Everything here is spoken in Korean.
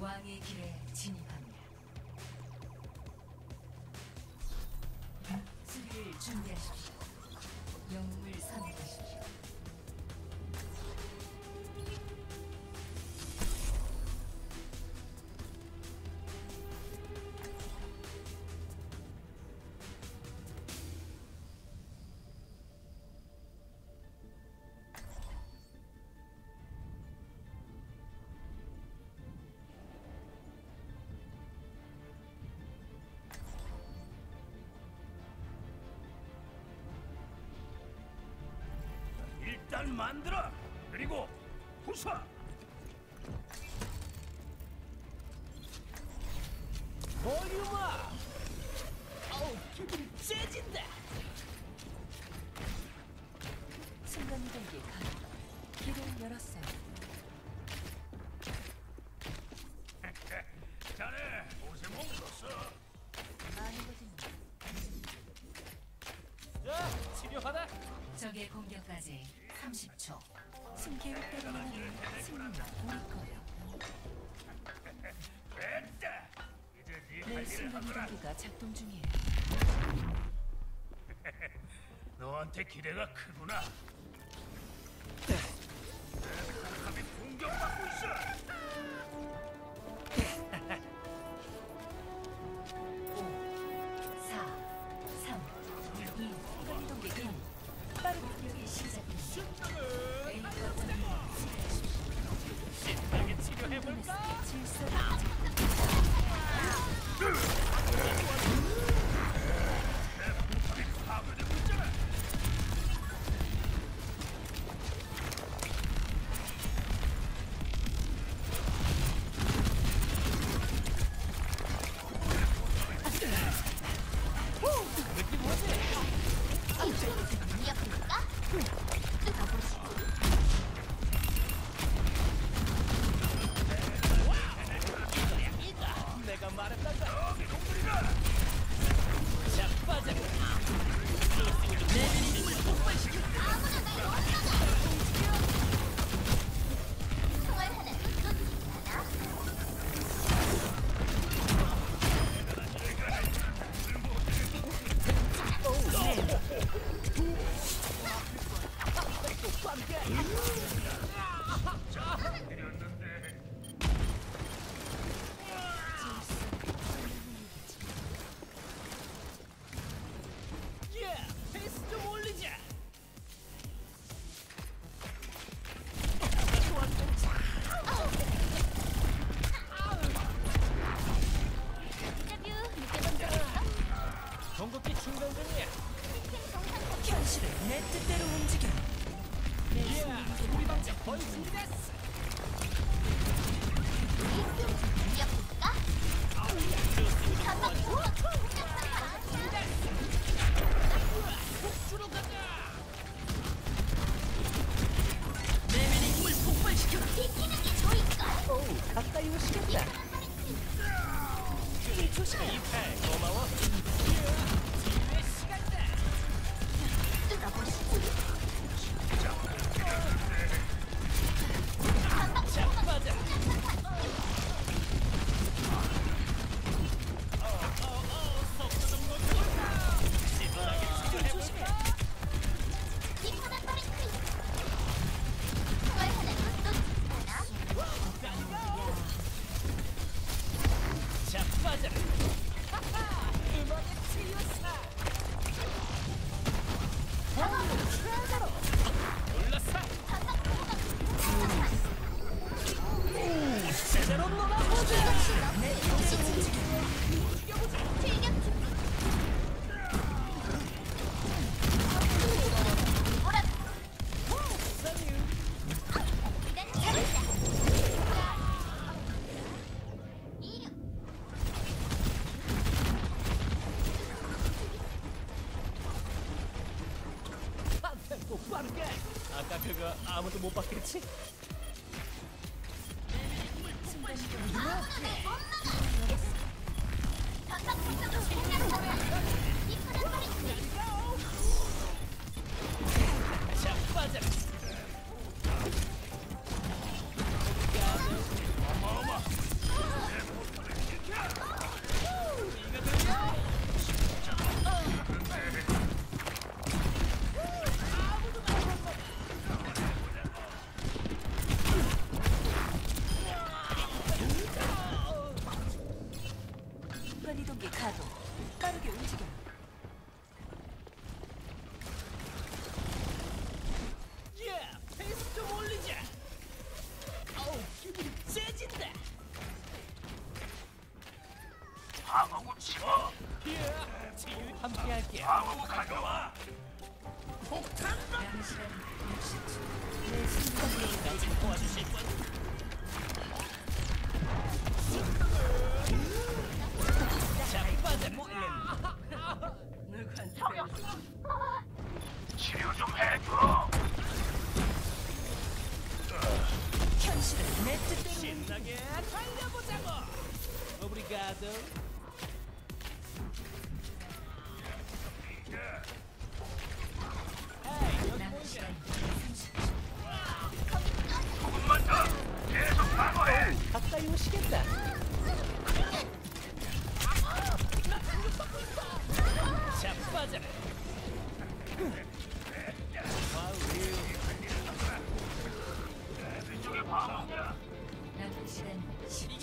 왕의 길에 진입합니다. 수비를 준비하십시오. 영웅을 선택하십시오. 일단 만들어! 그리고 부숴! 볼륨아! 어우, 기분이 째진다! 순간이동기 가동. 길을 열었어요. 자네, 옷에 멈췄어. 아니거든요. 자, 치료하다! 적의 공격까지 30초. 순 계획대로만 하면 승리는 우리 거예요. 됐다! 이제 네 내 할 일을 하거라. 순간이동기가 작동 중이에요. 너한테 기대가 크구나. 감히 공격받고 있어! 4, 3, 2, 순간이동기 1. 빠른 공격이 시작됩니다. A 거점을 신나게 치료해볼까? 질서를 파괴되고 있잖아! 느낌 뭐지? 내가 말했단다. 자빠져. 내 힘을 폭발시켜. 예, 페이스 좀 올리자. 전국기 충전 중이야. 현실을 내 뜻대로 움직여. 예, 우리 방자 거의 준비됐어. 주로 가자. 내면의 힘을 폭발시켜. 어우, 가까이 오시겠다. 조심해. 이패 고마워. 지금의 시간이다. 자빠져. 속도 좀 높여볼까? 시원하게 치료해볼까? 자빠져라. 음악의 치유사. 올라서. 제대로 놀아보자. 템포 빠르게. 아까 그거 아무도 못 봤겠지? 자빠져라. 어마어마! 이동기 가동. 빠르게 움직여. 야, 페이스 좀 올리자. 어우, 기분이 세진다. 방어구 치워. 야, 치유 함께할게. 방어구 가져와. 폭탄 남은 시간 60초. 내 순간에 도와주실 분? 자빠져. 누구한테 치료 좀 해줘. 현실을 내 뜻대로 신나게 달려보자고. 오브리가도. 에이, 여기 남은 보이게. 시간 30초. 조금만 더. 계속 방어해. 가까이 오시겠다. 자빠져라. 와우. 이쪽에 방어구야. 남은 시간 10초.